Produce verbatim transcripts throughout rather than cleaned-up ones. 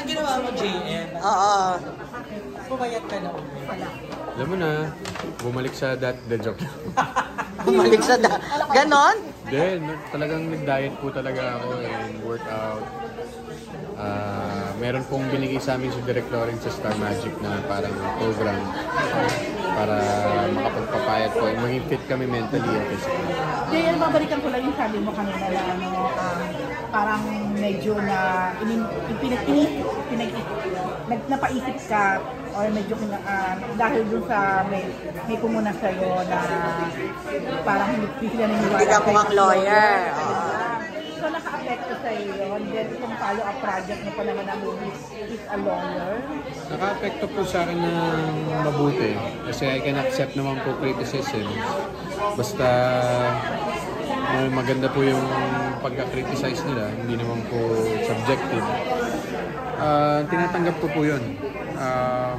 Anong ginawa mo, J M? Oo. Pumayat ka na ulit. Alam mo na, bumalik sa that, the joke lang. Bumalik sa da... Ganon? Then, talagang nag-diet po talaga ako and workout. Uh, meron pong binigay sa amin si Director rin sa Star Magic na parang program para makapagpapayat po and maging fit kami mentally at physically. Jay, mabalikan ko lang yung sabi mo kanina na ano, um, parang medyo na pinag pinag nag napaisip ka or medyo kina, uh, dahil dun sa may may pumuna sa'yo na parang hindi sila naniniwala. Hindi ka mukhang lawyer. So naka-apekto sa'yo yun. Then kung follow-up project mo pa naman ang movie is a lawyer. Naka-apekto po sa akin ng mabuti kasi I can accept naman po criticism. Basta uh, maganda po yung pagka-criticize nila, hindi naman po subjective. Uh, tinatanggap ko po yun. Um,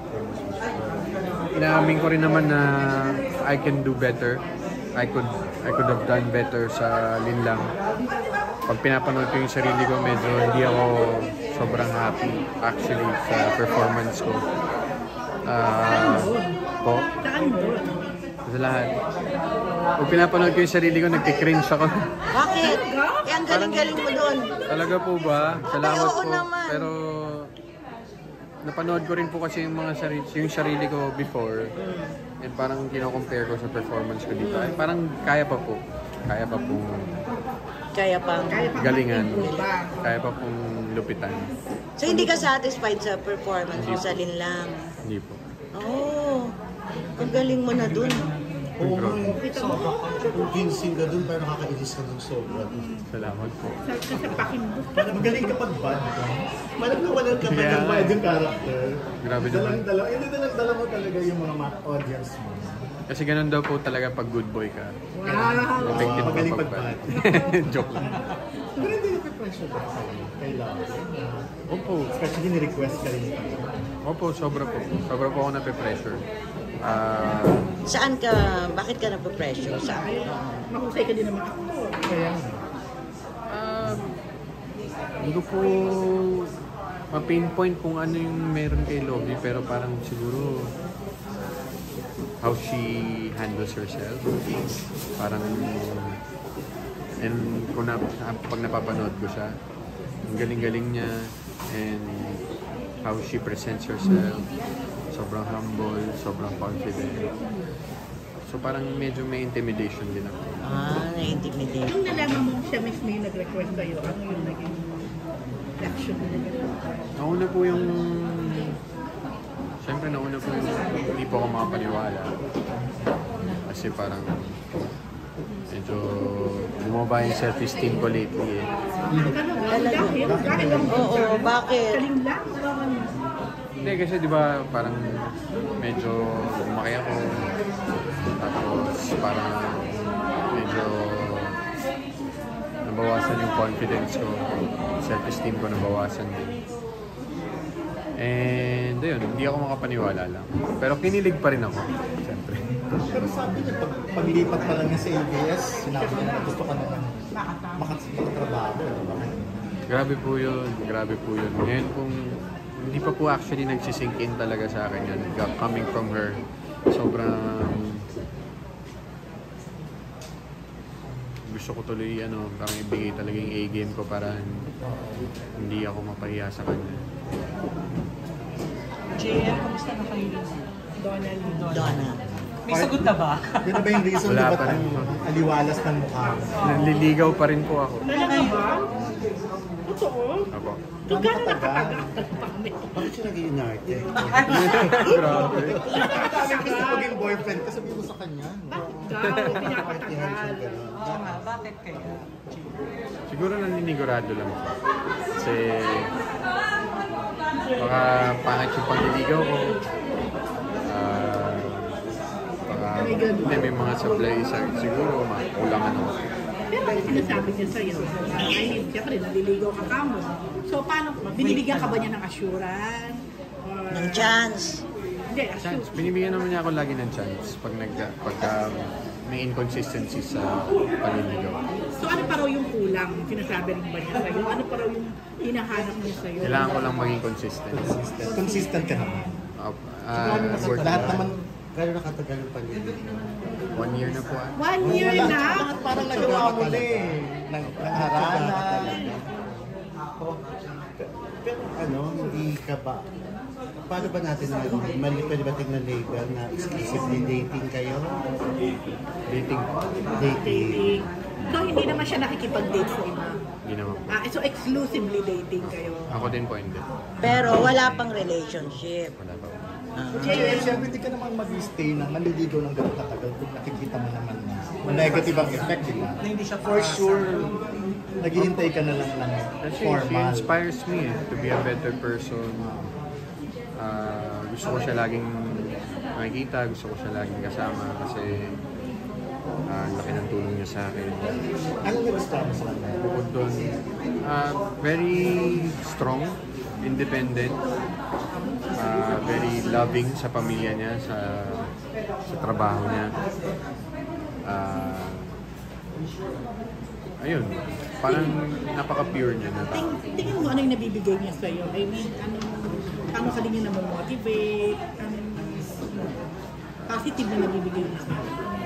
inaamin ko rin naman na I can do better. I could I could have done better sa Linlang. Pag pinapanood ko yung sarili ko, medyo hindi ako sobrang happy actually sa performance ko. Uh, po. Sa lahat. Pag pinapanood ko yung sarili ko, nagkikringe ako. Bakit? Eh, ang galing-galing mo doon. Talaga po ba? Salamat Ay, oo po. naman. Pero napanood ko rin po kasi yung mga sarili, yung sarili ko before. And parang kino-compare ko sa performance ko dito. Ay, parang kaya pa po. Kaya pa po. Kaya pang Galingan. Kaya pa pong lupitan. So hindi ka satisfied sa performance mo sa Linlang? Hindi po. Oh, ang galing mo na dun. Oo nga, convincing ka dun, pero nakakainis ka dun sobra. Salamat po. Magaling ka pag bad ka. Malag na walang ka pag bad yung character. Grabe naman. Dalang-dala, hindi dalang-dala mo talaga yung mga audience mo. Kasi ganun daw po talaga pag good boy ka. Wow! Effective Magaling ka pag pag bad. Joke lang. Pero hindi na-pressure ba sa'yo? Kailangan. Opo. Especially ni-request ka rin. Opo, sobra po. Sobra po ako nape-pressure. Ah... Saan ka, bakit ka nape-pressure? Saan? Mahusay ka din naman ako. Kaya Um, hindi ko po ma-pinpoint kung ano yung meron kay Lovie, pero parang siguro how she handles herself. Parang, and kung na, pag napapanood ko siya, ang galing-galing niya, and how she presents herself, sobrang humble, sobrang confident. So parang medyo may intimidation din ako. Ah, na-intimidate. Nung nalaman mo siya mismo yung nag-request sa'yo, ano yung naging reaction mo? Nauna po yung... Siyempre nauna po yung hindi po ako makapaniwala. Kasi parang medyo bumaba yung self-esteem ko lately eh. Talaga? Dahil lang Oo, bakit? galing lang. Hindi kasi di ba parang medyo lumaki ako. Tapos parang medyo nabawasan yung confidence ko. Self-esteem ko nabawasan din. And ayun, hindi ako makapaniwala lang. Pero kinilig pa rin ako, siyempre. Pero sabi niya, pag paglipat pa lang niya sa A B S, sinabi niya na gusto ka naman makatrabaho. Grabe po yun, grabe po yun. Ngayon kung hindi pa po actually nagsisink in talaga sa akin yan, coming from her, sobrang gusto ko tuloy ano, parang ibigay talaga yung A-game ko para hindi ako mapahiya sa kanya. Jay, kamusta na kayo? Donald. Donald. May sagot na ba? Yun na ba yung reason Wala na pa rin. aliwalas ng mukha mo? Nanliligaw pa rin po ako. Talaga ba? Totoo? Ako. Kung gano'n nakatagal? Bakit siya nag-i-inarte? Grabe. Gusto maging boyfriend ka, sabihin mo sa kanya. Ikaw, pinapatagal. Oo nga, bakit kaya? Siguro naninigurado lang ako. Kasi baka pangit yung pangliligaw ko. Ah, baka hindi, may mga supply sa siguro, makulangan ako. Pero ano sinasabi niya sa'yo? I mean, siyempre, naliligaw ka ka mo. So, paano, binibigyan ka ba niya ng assurance? Or... Ng chance. Hindi, Chance. assurance. Binibigyan naman niya ako lagi ng chance pag nag pagka may inconsistency sa panliligaw. So, ano pa raw yung kulang? Sinasabi rin ba niya sa'yo? Ano pa raw yung hinahanap niya sa'yo? Kailangan ko lang maging consistent. Consistent. Consistent ka naman. Uh, uh, work Lahat hard. naman, gano'n nakatagal yung pag-ibig? One year na po. ah. One year Wala. na? Bakit parang nagawa mo na eh? Nang haralan. Pero ano, hindi ka ba, paano ba natin naman, mali pwede ba tingnan label na exclusively dating kayo? Dating. Dating. Dating. So, hindi naman siya nakikipag-date sa iba. Hindi naman po. Ah, so, exclusively dating kayo. Ako din po hindi. Pero wala pang relationship. Wala pa po. Kaya siyempre hindi ka naman mag-stay na manliligaw ng gano'ng katagal kung nakikita mo naman na negative ang effect, di ba? Na hindi siya For sure, naghihintay ka na lang ng Kasi she formal. inspires me eh, to be a better person. Ah, gusto ko siya laging makikita, gusto ko siya laging kasama kasi ah, ang laki ng tulong niya sa akin. Ano nagustuhan mo sa kanya? Bukod doon, ah, very strong, independent, ah, very loving sa pamilya niya, sa sa trabaho niya. Ah, ayun, parang napaka-pure niya na tao. Ting, tingin mo ano yung nabibigay niya sa'yo? I mean, ano, paano ka din niya namomotivate? Ano, positive na nabibigay niya sa'yo?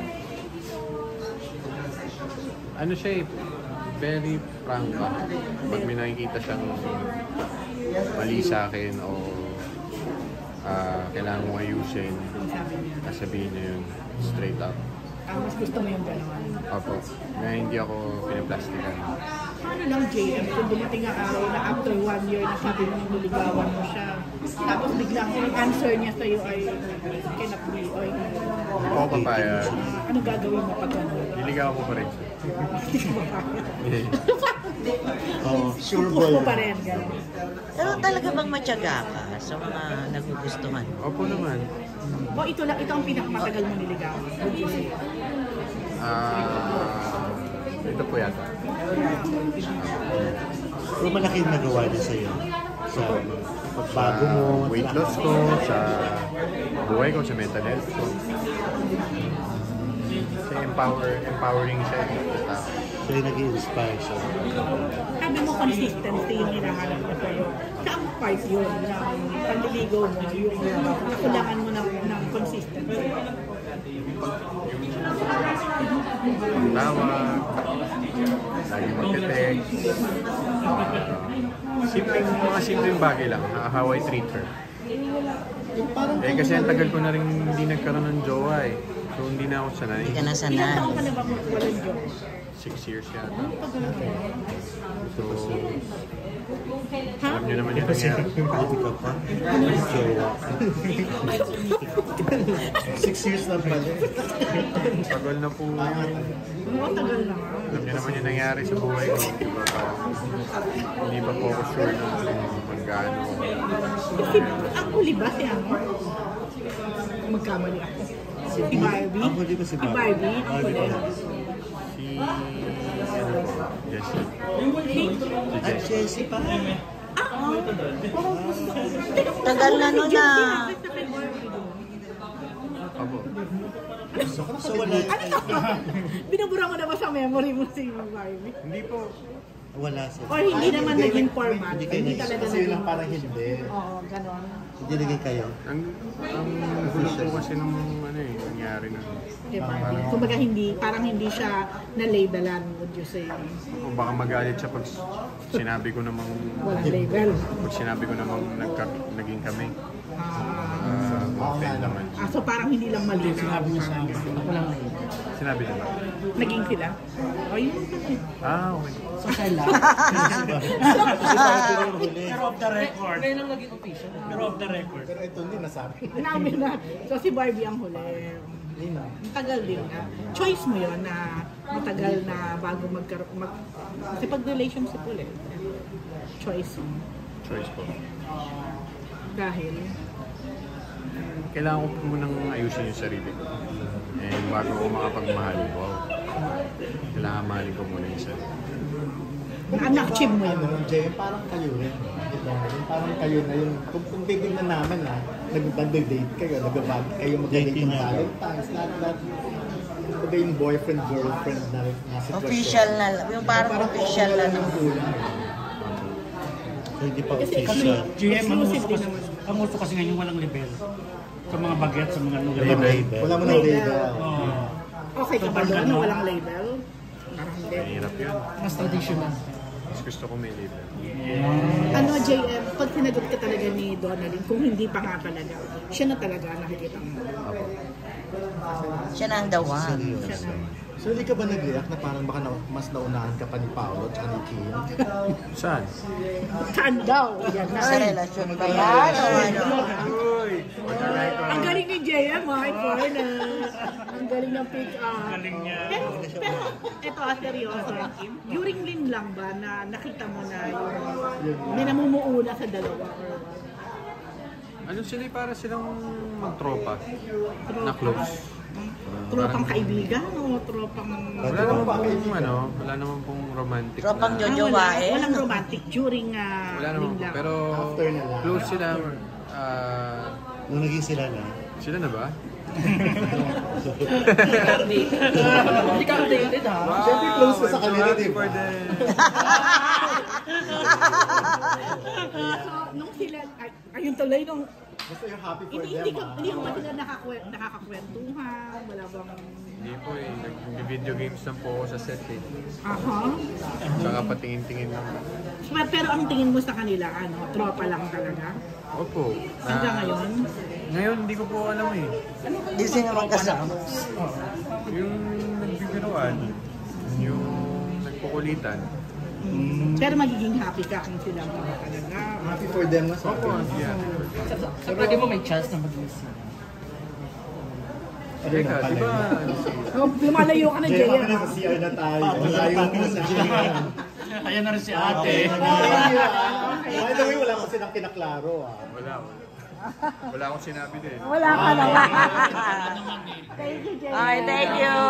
Ano siya eh, very prangka. Pag may nakikita siyang mali sa akin o ah, kailangan mong ayusin, Sabi niya. sasabihin niya yun straight up. Ah, mas gusto mo yung gano'n. Opo, na hindi ako pinaplastikan. Paano lang, J M, kung dumating ang araw na after one year na sabi mo niligawan mo siya, tapos biglang yung answer niya sa'yo ay cannot be, or Hindi po ako papayag. ah, ano gagawin mo pag gano'n? Niligawan ko pa rin siya. Eh, Oh, sure Gusto boy. mo pa rin, gano'n. Pero talaga bang matyaga ka sa mga nagugustuhan? Opo naman. O ito lang, ito ang pinakamatagal mo niligawan. Would you say? Ah, ito po yata. Pero malaki yung nagawa niya sa'yo. Sa pagbago mo. Sa weight loss ko, sa buhay ko, sa mental health ko. Kasi empower, empowering siya eh. Tao. So yung nag-i-inspire siya. Sabi mo consistency yung hinahanap niya sa'yo. Saan part yun? Na panliligaw mo, yung nakulangan mo ng, ng consistency. Tawag, lagi magte-text. Uh, simpleng, mga simpleng bagay lang na how I treat her. Eh kasi ang tagal ko na rin hindi nagkaroon ng jowa eh. So hindi na ako sanay. Hindi ka na Ilang sanay. taon ka na ba walang job? Six years yata. Tagal ka. So, Ha? alam niyo naman yung nangyari. Pwede ka pa. Jowa. Six years na pala. Tagal na po yun. Oo, tagal na nga. Alam niyo naman yung nangyari sa buhay ko. Diba? Parang hindi pa po ako sure na kung gaano. Si, ang huli ba si ano? Magkamali ako. Si Barbie? Ang huli ba si Barbie? Barbie, ang Barbie huli. ba? Si, ano po, Jessie. Si At Jessie. Jessie pa. Ah, oh. Tagal na nun na. Opo. So wala, Binubura mo na ba sa memory mo si Barbie? Hindi po. wala sa... Or hindi naman naging format? Hindi Hindi kayo talaga Kasi yun naging... lang parang hindi. Oo, ganon. Hindi naging kayo. Ang, ang gulo po kasi nung ano eh, nangyari na. Diba? Kumbaga hindi, parang hindi siya na-labelan, would you say? O baka magalit siya pag sinabi ko namang, Walang label. pag sinabi ko namang nagka, naging kami. Ah, Uh, ma-offend naman. ah, so parang hindi lang mali. Sinabi niya sa akin. Ako lang Sinabi niya ba? naging sila. O yun kasi. Ah, okay. So siya lang. Pero off the record. Ngayon lang naging official. Pero off the record. Pero ito hindi nasabi. Namin na. So si Barbie ang huli. Hindi na. Matagal din na. Choice mo yon na matagal na bago magkaroon. Mag, kasi pag relationship ulit, choice mo. Choice ko. Dahil, Kailangan ko po munang ayusin yung sarili ko. And bago ko makapagmahal, wow. Kailangan mahalin ko muna yung sarili. na-achieve mo yun. Ano, Jay, parang kayo rin. Diba? Yung parang kayo na yun. Kung, kung titignan namin ha, nag-date kayo, nag-bag kayo, mag-date Dating ng nga. Valentine's, not that, diba yung boyfriend, girlfriend na, na sitwasyon. Official na, yung parang official na. ng kulang. So, hindi pa Kasi official. G M, ang uso exclusive din kasi, naman. ang uso kasi ngayon walang level. Sa mga baget, sa mga lugar. Label. Wala mo nang data. Oo. Okay ka ba doon na walang label? Parang hindi. Mahirap yun. Mas traditional. Mas gusto ko may label. Ano, J M, pag sinagot ka talaga ni Donalyn, kung hindi pa nga talaga, siya na talaga nakikita mo. Siya na ang the one. Siya na. So hindi ka ba nag-react na parang baka na, mas naunahan ka pa ni Paolo at ni Kim? Saan? Saan daw? Yan na. Sa relasyon ba yan? O ano? Uy! Ang galing ni J M, ha? Corner. Ang galing ng pick up. Galing niya. Pero, pero, ito ah, seryoso. During Lin lang ba na nakita mo na yung may namumuuna sa dalawa? Or, Ano sila eh, para silang magtropa na close. tropang kaibigan o tropang... Wala naman pong ano, wala naman pong romantic Tropang na. Ah, Jojo wala, Wae. walang romantic during uh, Wala naman Lin po, lang. pero After na lang. close sila. ah, Nung naging sila na, sila na ba? Hindi ka updated ha. Siyempre close ka sa I'm so kanila, happy di ba? for them. So, nung sila, ay, ayun tuloy, nung Basta you're happy for Hindi, them, hindi, ka, ah. hindi ka ba sila nakakwe- nakakakwentuhan? Wala bang... Hindi po eh, nag-video games lang po ako sa set eh. Aha. Tsaka patingin-tingin lang. Pero, pero ang tingin mo sa kanila, ano, tropa lang talaga? Opo. Hanggang Ah, ngayon? Ngayon, hindi ko po alam eh. Hindi sila magkasama. Yung nagbibiruan, yung nagkukulitan. Pero magiging happy ka kung sila mga talaga. Happy for them na sa Opo, yeah. Sa pwede mo may chance na mag-isip. Teka, di ba? Oh, lumalayo ka na, Jay, Jay. baka nasa C R na tayo. Malayo mo sa Jay. Kaya na rin si ate. By the way, wala ko silang kinaklaro ah. Wala. Wala akong sinabi din. Wala ka naman. Ay, thank you.